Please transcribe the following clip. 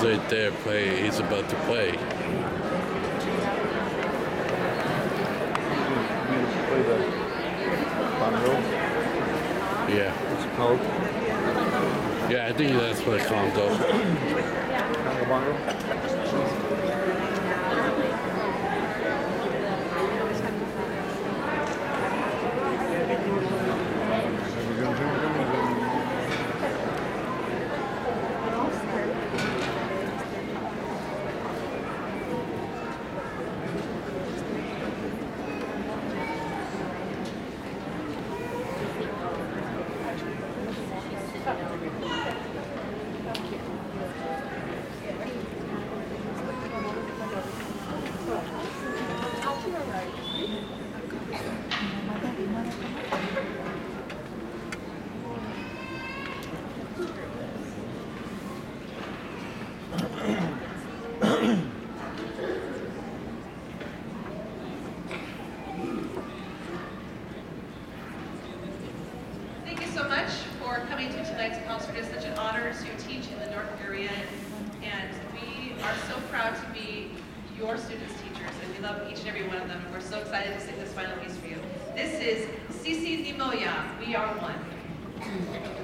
right there. He's about to play. Play the bongo. Yeah. What's it called? Yeah, I think that's what it's called, though. Bongo bongo. Thank you so much for coming to tonight's concert. It's such an honor to teach in the North area, and we are so proud to be your students' teachers, and we love each and every one of them, and we're so excited to sing this final piece for you. This is Sisi Nimoya, We Are One.